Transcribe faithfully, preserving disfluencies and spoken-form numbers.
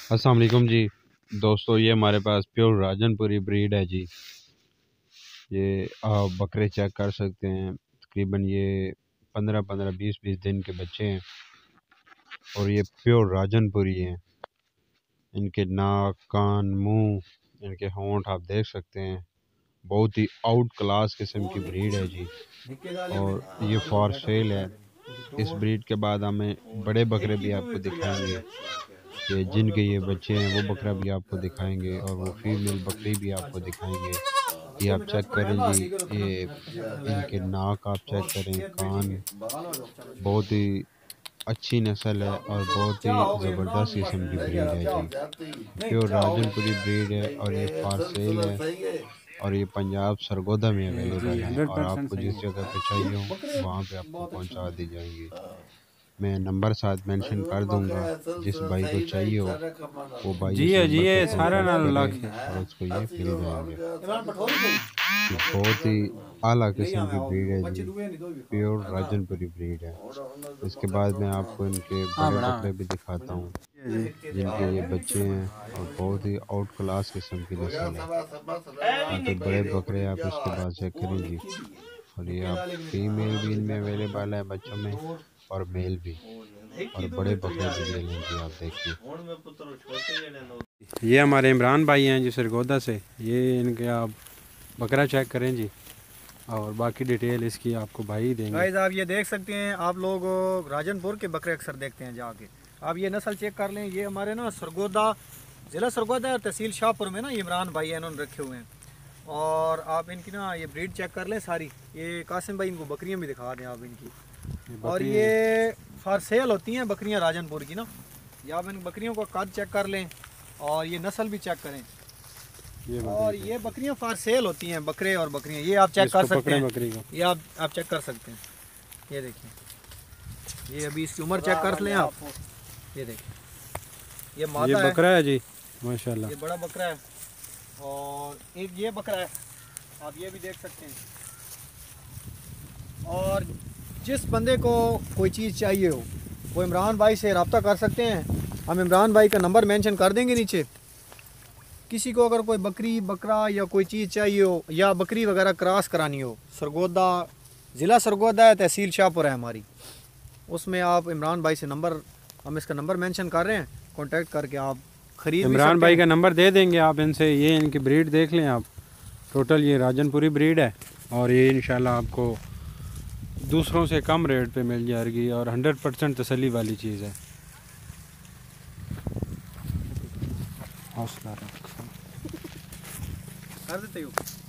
अस्सलाम वालेकुम जी दोस्तों, ये हमारे पास प्योर राजनपुरी ब्रीड है जी। ये आप बकरे चेक कर सकते हैं। तकरीबन ये पंद्रह पंद्रह बीस बीस दिन के बच्चे हैं और ये प्योर राजनपुरी हैं। इनके नाक, कान, मुंह, इनके होंठ आप देख सकते हैं। बहुत ही आउट क्लास किस्म की ब्रीड है जी और ये फॉर सेल है। इस ब्रीड के बाद हमें बड़े बकरे भी आपको दिखाएंगे कि जिनके ये बच्चे हैं, वो बकरा भी आपको दिखाएंगे और वो फीमेल बकरी भी आपको दिखाएंगे। ये आप चेक करें जी, ये इनके नाक आप चेक करें, कान, बहुत ही अच्छी नस्ल है और बहुत ही ज़बरदस्त किस्म की ब्रीड है जी। प्योर राजनपुरी ब्रीड है और ये फार सेल है और ये पंजाब सरगोदा में अवेलेबल है और आपको जिस जगह पे चाहिए हो वहाँ पे आपको पहुँचा दी जाएंगी। मैं नंबर साथ मेंशन कर दूंगा, जिस भाई को चाहिए हो वो भाई जी इस है जी नंबर है पे सारा नाल कॉन्टैक्ट लाख करें है। और उसको ये मिल जाएंगे। ये बहुत ही आला किस्म की ब्रीड है जी, प्योर राजनपुरी ब्रीड है। इसके बाद मैं आपको इनके हाँ बड़े बड़ा बकरे भी दिखाता हूँ जी। जिनके ये बच्चे हैं और बहुत ही आउट क्लास किस्म की नस्ल है। बाकी बड़े बकरे आप इसके बाद चेक करें जी। और ये आप फीमेल भी इनमें अवेलेबल है बच्चों में और मेल भी, और बड़े बकरे भी ये लें जी। आप देखिए, ये हमारे इमरान भाई हैं जी सरगोदा से। ये इनके आप बकरा चेक करें जी और बाकी डिटेल इसकी आपको भाई देंगे। गाइस आप ये देख सकते हैं, आप लोग राजनपुर के बकरे अक्सर देखते हैं जाके। आप ये नस्ल चेक कर लें। ये हमारे ना सरगोदा, ज़िला सरगोदा है, तहसील शाहपुर में ना ये इमरान भाई है, इन्होंने रखे हुए हैं। और आप इनकी ना ये ब्रीड चेक कर लें सारी। ये कासिम भाई इनको बकरियां भी दिखा दें आप इनकी। और ये फार सेल होती हैं बकरियां राजनपुर की ना। ये आप इन बकरियों का कद चेक कर लें और ये नस्ल भी चेक करें। ये और ये बकरियां फार सेल होती हैं, बकरे और बकरियां। ये आप चेक कर सकते हैं, बकरी को ये आप आप चेक कर सकते हैं। ये देखिए, ये अभी इसकी उम्र चेक कर लें आप। ये देखिए, ये मादा ये बकरा है जी माशाल्लाह। ये बड़ा बकरा है और एक ये बकरा है, आप ये भी देख सकते हैं। और जिस बंदे को कोई चीज़ चाहिए हो वो इमरान भाई से रब्ता कर सकते हैं। हम इमरान भाई का नंबर मेंशन कर देंगे नीचे। किसी को अगर कोई बकरी, बकरा या कोई चीज़ चाहिए हो या बकरी वगैरह क्रॉस करानी हो, सरगोदा, ज़िला सरगोदा है, तहसील शाहपुर है हमारी, उसमें आप इमरान भाई से नंबर, हम इसका नंबर मेंशन कर रहे हैं, कांटेक्ट करके आप खरीद। इमरान भाई का नंबर दे देंगे आप इनसे। ये इनकी ब्रीड देख लें आप। टोटल ये राजनपुरी ब्रीड है और ये इंशाल्लाह आपको दूसरों से कम रेट पे मिल जाएगी और हंड्रेड परसेंट तसल्ली वाली चीज़ है। हौसला रख कर देते हो।